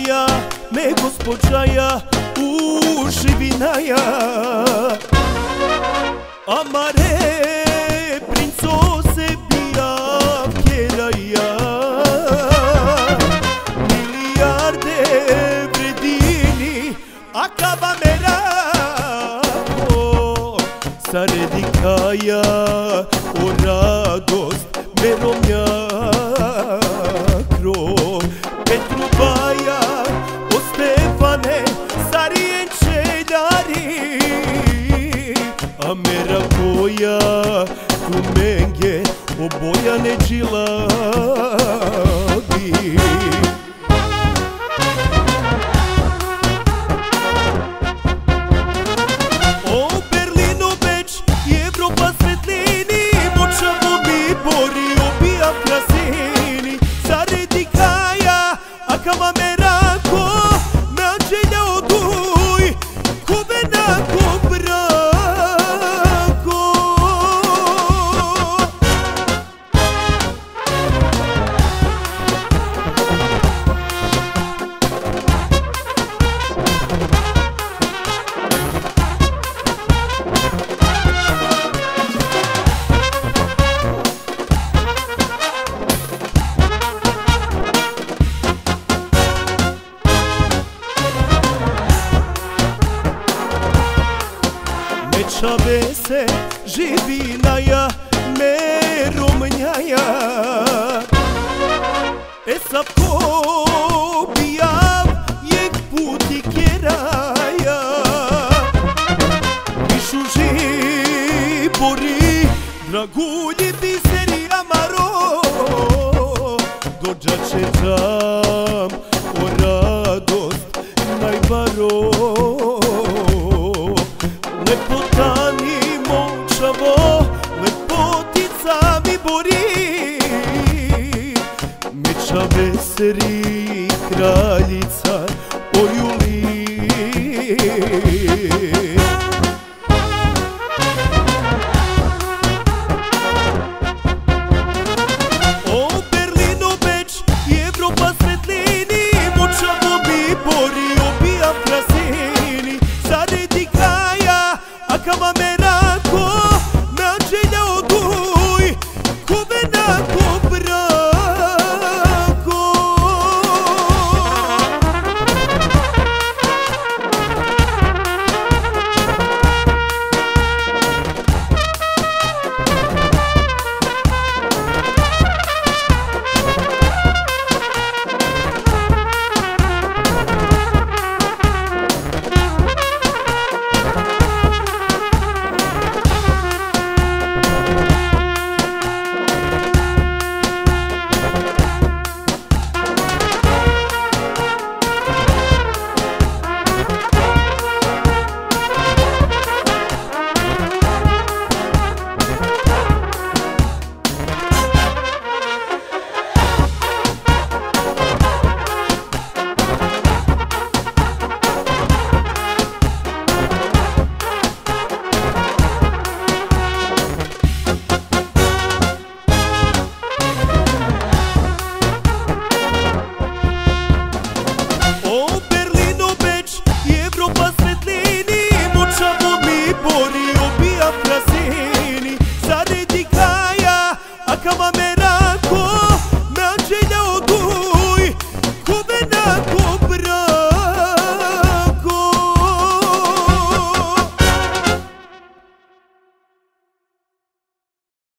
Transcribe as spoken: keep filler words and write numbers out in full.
ja, me gospođaja uživinaja. Amare princose biavkeraja, milijarde vredini, a kaba merako saredikaja, o radost meromjakro. Petru Baja, o Stefane, Sarijen čeljari, a mera koja tu menge obojane džilabi. O Berlinu, Beč i Evropa svetlini, močavo mi bori obija krasini. Zaredi kaja, a kama merako, me anđelja oduj, kube nako brako. Mečave se živinaja, meromnjaja, e sa ko bijav jek puti kjeraja. Višu žibori, dragulji biseri amaro, dođače džam, o radost najbaro. Lepotani močavo, lepotica mi bori, meča veseri kraljica o Juliji.